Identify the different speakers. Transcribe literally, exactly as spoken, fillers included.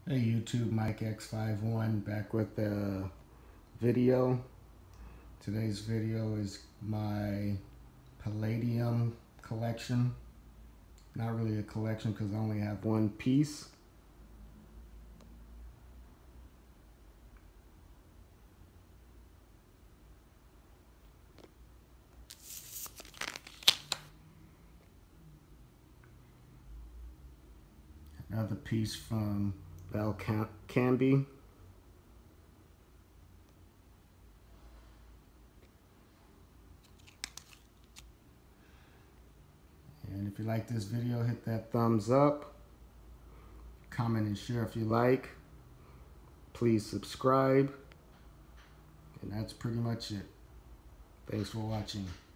Speaker 1: Hey YouTube, Mike X fifty-one back with the video. Today's video is my Palladium collection. Not really a collection because I only have one piece. Another piece from Bell Canby. And if you like this video, hit that thumbs up. Comment and share if you like. Please subscribe. And that's pretty much it. Thanks for watching.